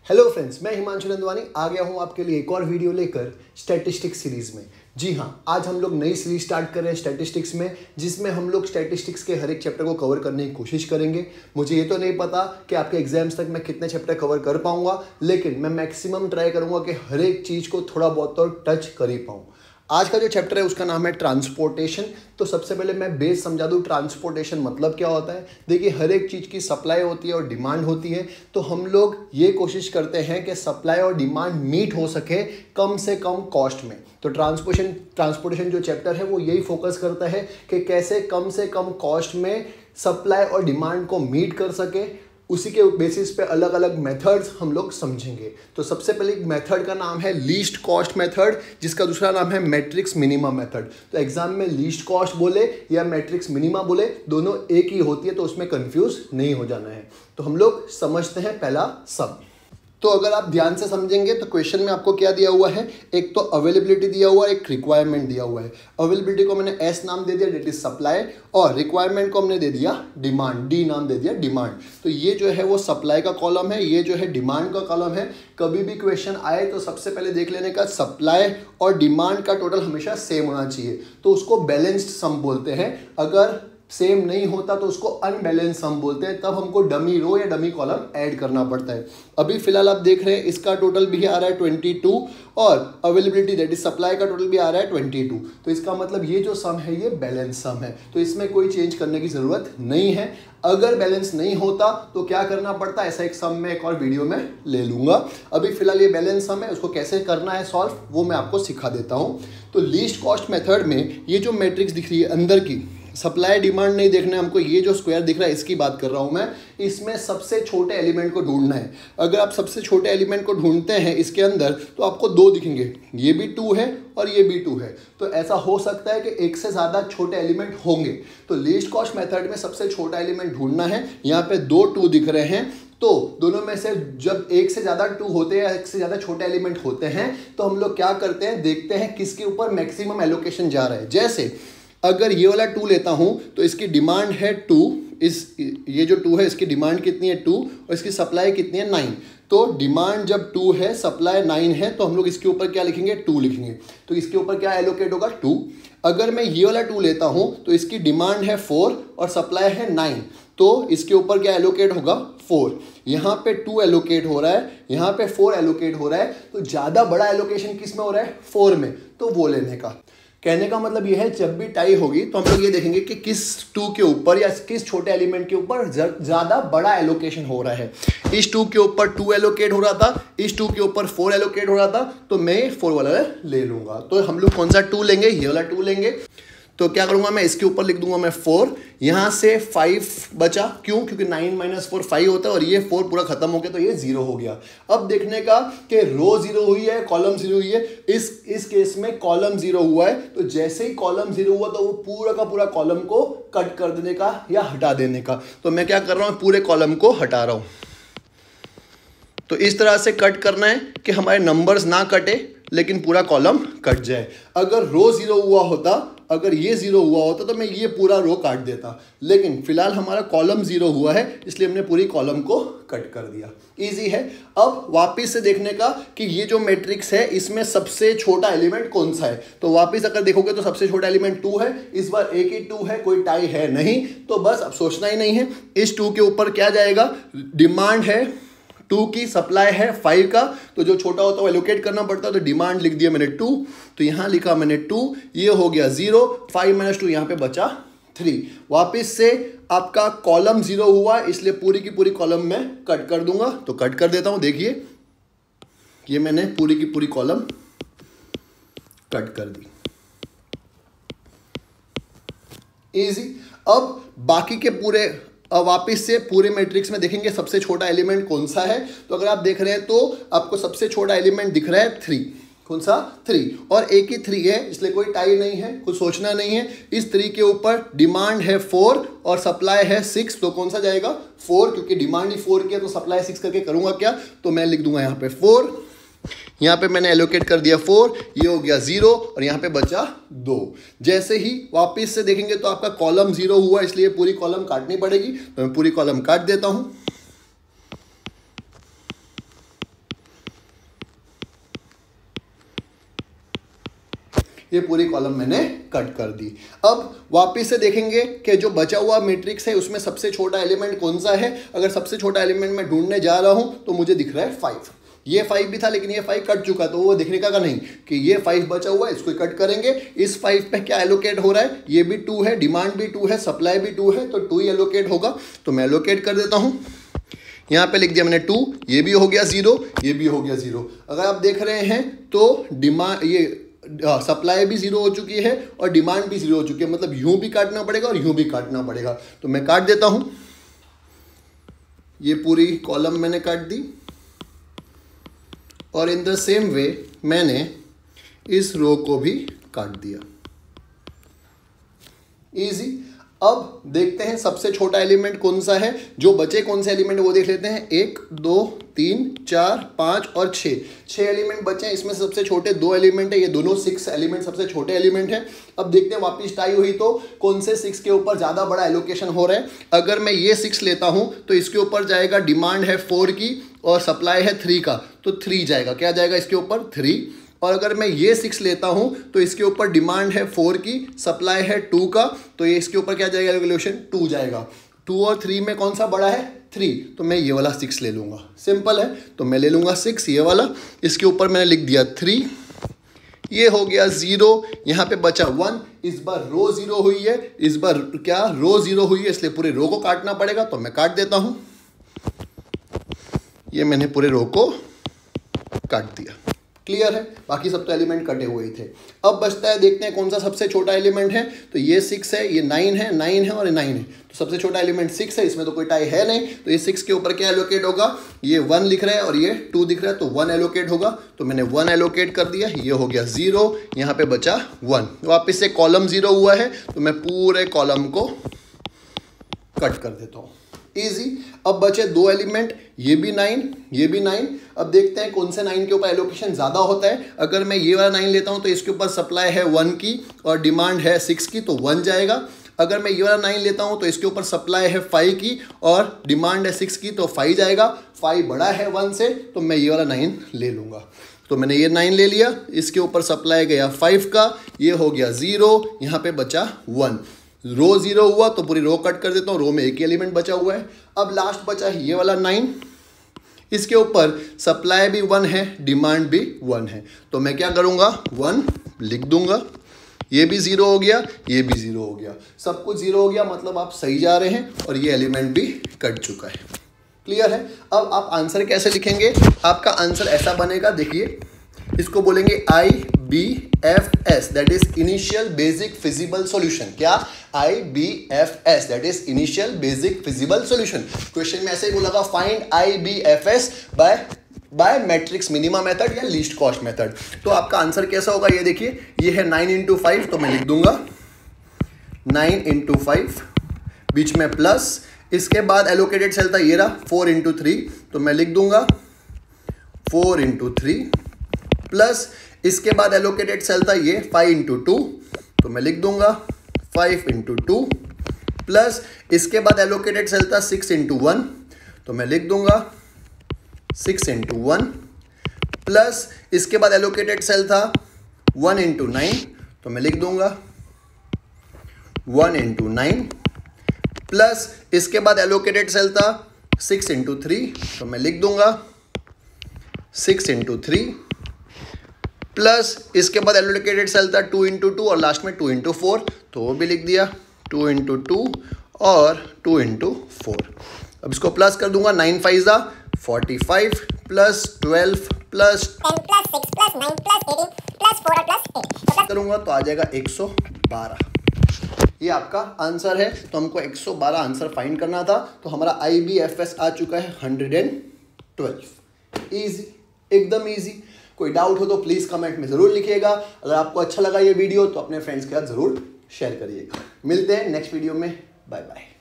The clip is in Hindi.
हेलो फ्रेंड्स, मैं हिमांशु नंदवानी आ गया हूं आपके लिए एक और वीडियो लेकर स्टैटिस्टिक्स सीरीज में। जी हां, आज हम लोग नई सीरीज स्टार्ट कर रहे हैं स्टैटिस्टिक्स में, जिसमें हम लोग स्टैटिस्टिक्स के हर एक चैप्टर को कवर करने की कोशिश करेंगे। मुझे ये तो नहीं पता कि आपके एग्जाम्स तक मैं कितने चैप्टर कवर कर पाऊंगा, लेकिन मैं मैक्सिमम ट्राई करूंगा कि हर एक चीज़ को थोड़ा बहुत तो टच कर ही पाऊँ। आज का जो चैप्टर है उसका नाम है ट्रांसपोर्टेशन। तो सबसे पहले मैं बेस समझा दूँ ट्रांसपोर्टेशन मतलब क्या होता है। देखिए, हर एक चीज़ की सप्लाई होती है और डिमांड होती है, तो हम लोग ये कोशिश करते हैं कि सप्लाई और डिमांड मीट हो सके कम से कम कॉस्ट में। तो ट्रांसपोर्टेशन जो चैप्टर है वो यही फोकस करता है कि कैसे कम से कम कॉस्ट में सप्लाई और डिमांड को मीट कर सके। उसी के बेसिस पे अलग अलग मेथड्स हम लोग समझेंगे। तो सबसे पहले मेथड का नाम है लीस्ट कॉस्ट मेथड, जिसका दूसरा नाम है मैट्रिक्स मिनिमा मेथड। तो एग्जाम में लीस्ट कॉस्ट बोले या मैट्रिक्स मिनिमा बोले, दोनों एक ही होती है, तो उसमें कंफ्यूज नहीं हो जाना है। तो हम लोग समझते हैं पहला सम। तो अगर आप ध्यान से समझेंगे तो क्वेश्चन में आपको क्या दिया हुआ है, एक तो अवेलेबिलिटी दिया हुआ है, एक रिक्वायरमेंट दिया हुआ है। अवेलेबिलिटी को मैंने एस नाम दे दिया, डेट इज सप्लाई, और रिक्वायरमेंट को हमने दे दिया डिमांड, डी नाम दे दिया डिमांड। तो ये जो है वो सप्लाई का कॉलम है, ये जो है डिमांड का कॉलम है। कभी भी क्वेश्चन आए तो सबसे पहले देख लेने का सप्लाई और डिमांड का टोटल हमेशा सेम होना चाहिए, तो उसको बैलेंस्ड सम बोलते हैं। अगर सेम नहीं होता तो उसको अनबैलेंस सम बोलते हैं, तब हमको डमी रो या डमी कॉलम ऐड करना पड़ता है। अभी फिलहाल आप देख रहे हैं इसका टोटल भी आ रहा है 22 और अवेलेबिलिटी दैट इज सप्लाई का टोटल भी आ रहा है 22। तो इसका मतलब ये जो सम है ये बैलेंस सम है, तो इसमें कोई चेंज करने की जरूरत नहीं है। अगर बैलेंस नहीं होता तो क्या करना पड़ता है, ऐसा एक सम में एक और वीडियो में ले लूंगा। अभी फिलहाल ये बैलेंस सम है, उसको कैसे करना है सॉल्व वो मैं आपको सिखा देता हूँ। तो लीस्ट कॉस्ट मेथड में ये जो मैट्रिक्स दिख रही है अंदर की, सप्लाई डिमांड नहीं देखना है हमको, ये जो स्क्वायर दिख रहा है इसकी बात कर रहा हूं मैं। इसमें सबसे छोटे एलिमेंट को ढूंढना है। अगर आप सबसे छोटे एलिमेंट को ढूंढते हैं इसके अंदर तो आपको दो दिखेंगे, ये भी 2 है और ये भी 2 है। तो ऐसा हो सकता है कि एक से ज़्यादा छोटे एलिमेंट होंगे। तो लीस्ट कॉस्ट मेथड में सबसे छोटा एलिमेंट ढूंढना है। यहाँ पे 2 2 दिख रहे हैं, तो दोनों में से जब एक से ज़्यादा 2 होते हैं या एक से ज़्यादा छोटे एलिमेंट होते हैं तो हम लोग क्या करते हैं, देखते हैं किसके ऊपर मैक्सिमम एलोकेशन जा रहा है। जैसे अगर ये वाला 2 लेता हूं तो इसकी डिमांड है 2, ये जो 2 है इसकी डिमांड कितनी है 2 और इसकी सप्लाई कितनी है 9। तो डिमांड जब 2 है, सप्लाई 9 है, तो हम लोग इसके ऊपर क्या लिखेंगे 2 लिखेंगे। तो इसके ऊपर क्या एलोकेट होगा 2। अगर मैं ये वाला 2 लेता हूं तो इसकी डिमांड है 4 और सप्लाई है 9, तो इसके ऊपर क्या एलोकेट होगा 4। यहाँ पे 2 एलोकेट हो रहा है, यहाँ पे 4 एलोकेट हो रहा है, तो ज़्यादा बड़ा एलोकेशन किस में हो रहा है 4 में, तो वो लेने का। कहने का मतलब यह है जब भी टाई होगी तो हम लोग ये देखेंगे कि किस 2 के ऊपर या किस छोटे एलिमेंट के ऊपर ज़्यादा बड़ा एलोकेशन हो रहा है। इस 2 के ऊपर 2 एलोकेट हो रहा था, इस 2 के ऊपर 4 एलोकेट हो रहा था, तो मैं 4 वाला ले लूँगा। तो हम लोग कौन सा 2 लेंगे, ये वाला 2 लेंगे। तो क्या करूंगा मैं, इसके ऊपर लिख दूंगा मैं 4, यहाँ से 5 बचा, क्यों, क्योंकि 9 - 4 5 होता है, और ये 4 पूरा खत्म हो गया तो ये 0 हो गया। अब देखने का कि रो 0 हुई है, कॉलम 0 हुई है। इस केस में कॉलम 0 हुआ है, तो जैसे ही कॉलम 0 हुआ तो वो पूरा का पूरा कॉलम को कट कर देने का या हटा देने का। तो मैं क्या कर रहा हूँ, पूरे कॉलम को हटा रहा हूँ। तो इस तरह से कट करना है कि हमारे नंबर्स ना कटे लेकिन पूरा कॉलम कट जाए। अगर रो 0 हुआ होता, अगर ये 0 हुआ होता तो मैं ये पूरा रो काट देता, लेकिन फिलहाल हमारा कॉलम 0 हुआ है इसलिए हमने पूरी कॉलम को कट कर दिया। इजी है। अब वापस से देखने का कि ये जो मैट्रिक्स है इसमें सबसे छोटा एलिमेंट कौन सा है। तो वापस अगर देखोगे तो सबसे छोटा एलिमेंट 2 है, इस बार एक ही 2 है, कोई टाई है नहीं, तो बस अब सोचना ही नहीं है। इस 2 के ऊपर क्या जाएगा, डिमांड है 2 की, सप्लाई है 5 का, तो जो छोटा होता है वो एलोकेट करना पड़ता है। तो डिमांड लिख दिया मैंने 2, तो यहाँ लिखा मैंने 2, ये हो गया 0, 5 - 2 यहाँ पे बचा 3। वापस से आपका कॉलम 0 हुआ इसलिए पूरी की पूरी कॉलम में कट कर दूंगा, तो कट कर देता हूँ। देखिए ये मैंने पूरी की पूरी कॉलम कट कर दी। इजी। अब बाकी के पूरे वापिस से पूरे मैट्रिक्स में देखेंगे सबसे छोटा एलिमेंट कौन सा है। तो अगर आप देख रहे हैं तो आपको सबसे छोटा एलिमेंट दिख रहा है 3। कौन सा 3, और एक ही 3 है इसलिए कोई टाई नहीं है, कुछ सोचना नहीं है। इस 3 के ऊपर डिमांड है 4 और सप्लाई है 6, तो कौन सा जाएगा 4, क्योंकि डिमांड ही 4 की है तो सप्लाई 6 करके करूंगा क्या, तो मैं लिख दूंगा यहाँ पे 4। यहाँ पे मैंने एलोकेट कर दिया 4, ये हो गया 0 और यहाँ पे बचा 2। जैसे ही वापस से देखेंगे तो आपका कॉलम 0 हुआ इसलिए पूरी कॉलम काटनी पड़ेगी, तो मैं पूरी कॉलम काट देता हूँ। ये पूरी कॉलम मैंने कट कर दी। अब वापस से देखेंगे कि जो बचा हुआ मैट्रिक्स है उसमें सबसे छोटा एलिमेंट कौन सा है। अगर सबसे छोटा एलिमेंट मैं ढूंढने जा रहा हूं तो मुझे दिख रहा है 5। ये 5 भी था लेकिन ये 5 कट चुका, तो वो दिखने का नहीं कि ये 5 बचा हुआ है, इसको कट करेंगे। इस 5 पे क्या एलोकेट हो रहा है, ये भी 2 है, डिमांड भी 2 है, सप्लाई भी 2 है, तो 2 ही एलोकेट होगा। तो मैं एलोकेट कर देता हूँ, यहाँ पे लिख दिया मैंने 2, ये भी हो गया 0, ये भी हो गया 0। अगर आप देख रहे हैं तो डिमांड ये सप्लाई भी 0 हो चुकी है और डिमांड भी 0 हो चुकी है, मतलब यूं भी काटना पड़ेगा और यूं भी काटना पड़ेगा। तो मैं काट देता हूं, ये पूरी कॉलम मैंने काट दी और इन द सेम वे मैंने इस रो को भी काट दिया। इजी। अब देखते हैं सबसे छोटा एलिमेंट कौन सा है, जो बचे कौन से एलिमेंट वो देख लेते हैं। 1 2 3 4 5 और 6 एलिमेंट बचे हैं। इसमें सबसे छोटे 2 एलिमेंट है, ये दोनों 6 एलिमेंट सबसे छोटे एलिमेंट है। अब देखते हैं वापस टाई हुई तो कौन से 6 के ऊपर ज़्यादा बड़ा एलोकेशन हो रहा है। अगर मैं ये 6 लेता हूँ तो इसके ऊपर जाएगा, डिमांड है 4 की और सप्लाई है 3 का, तो 3 जाएगा। क्या जाएगा इसके ऊपर, 3। और अगर मैं ये 6 लेता हूं तो इसके ऊपर डिमांड है 4 की, सप्लाई है 2 का, तो ये इसके ऊपर क्या जाएगा, एलोकेशन 2 जाएगा। 2 और 3 में कौन सा बड़ा है, 3, तो मैं ये वाला 6 ले लूँगा। सिंपल है, तो मैं ले लूँगा 6 ये वाला। इसके ऊपर मैंने लिख दिया 3, ये हो गया 0, यहाँ पे बचा 1। इस बार रो 0 हुई है, इस बार क्या रो 0 हुई है, इसलिए पूरे रो को काटना पड़ेगा, तो मैं काट देता हूँ। ये मैंने पूरे रो को काट दिया। क्लियर है, बाकी सब तो एलिमेंट कटे हुए ही थे। अब बचता है, देखते हैं कौन सा सबसे छोटा एलिमेंट है। तो ये 6 है, ये 9 है, 9 है और ये 9 है, तो सबसे छोटा एलिमेंट 6 है। इसमें तो कोई टाई है नहीं, तो ये 6 के ऊपर क्या एलोकेट होगा, ये 1 लिख रहा है और ये 2 दिख रहा है, तो 1 एलोकेट होगा। तो मैंने 1 एलोकेट कर दिया, ये हो गया 0, यहाँ पे बचा 1। वापस से कॉलम 0 हुआ है, तो मैं पूरे कॉलम को कट कर देता हूँ। इजी। अब बचे 2 एलिमेंट, ये भी 9, ये भी 9। अब देखते हैं कौन से 9 के ऊपर एलोकेशन ज़्यादा होता है। अगर मैं ये वाला 9 लेता हूँ तो इसके ऊपर सप्लाई है 1 की और डिमांड है 6 की, तो 1 जाएगा। अगर मैं ये वाला 9 लेता हूँ तो इसके ऊपर सप्लाई है 5 की और डिमांड है 6 की, तो 5 जाएगा। 5 बड़ा है 1 से, तो मैं ये वाला 9 ले लूँगा। तो मैंने ये 9 ले लिया, इसके ऊपर सप्लाई गया 5 का, ये हो गया 0, यहाँ पे बचा 1। रो 0 हुआ तो पूरी रो कट कर देता हूँ, रो में एक ही एलिमेंट बचा हुआ है। अब लास्ट बचा है ये वाला 9, इसके ऊपर सप्लाई भी 1 है, डिमांड भी 1 है, तो मैं क्या करूँगा, 1 लिख दूंगा। ये भी 0 हो गया, ये भी 0 हो गया, सब कुछ 0 हो गया, मतलब आप सही जा रहे हैं और ये एलिमेंट भी कट चुका है। क्लियर है। अब आप आंसर कैसे लिखेंगे, आपका आंसर ऐसा बनेगा, देखिए इसको बोलेंगे IBFS, that is initial basic feasible solution. क्या, IBFS that is initial basic feasible solution. Question में ऐसे ही बोला, find IBFS by matrix minima method या लीस्ट कॉस्ट मेथड। तो आपका आंसर कैसा होगा, ये देखिए, ये है 9 × 5, तो मैं लिख दूंगा 9 × 5, बीच में प्लस, इसके बाद एलोकेटेड सेल था ये रहा 4 × 3, तो मैं लिख दूंगा 4 × 3 प्लस, इसके बाद एलोकेटेड सेल था ये 5 × 2, तो मैं लिख दूंगा 5 × 2 प्लस, इसके बाद एलोकेटेड सेल था 6 × 1, तो मैं लिख दूंगा 6 × 1 प्लस, इसके बाद एलोकेटेड सेल था 1 × 9, तो मैं लिख दूंगा 1 × 9 प्लस, इसके बाद एलोकेटेड सेल था 6 × 3, तो मैं लिख दूंगा 6 × 3 प्लस, इसके बाद एलोकेटेड सेल था 2 × 2 और लास्ट में 2 × 4, तो वो भी लिख दिया 2 × 2 और 2 × 4। अब इसको प्लस कर दूंगा, 9 5 ज़ा 45 plus 12 plus 10 plus 6 plus 9 plus 18 plus 4 plus 8 करूंगा तो आ जाएगा 112। ये आपका आंसर है। तो हमको 112 आंसर फाइंड करना था, तो हमारा IBFS आ चुका है 112। इजी, एकदम इजी। कोई डाउट हो तो प्लीज़ कमेंट में ज़रूर लिखिएगा। अगर आपको अच्छा लगा ये वीडियो तो अपने फ्रेंड्स के साथ ज़रूर शेयर करिएगा। मिलते हैं नेक्स्ट वीडियो में, बाय बाय।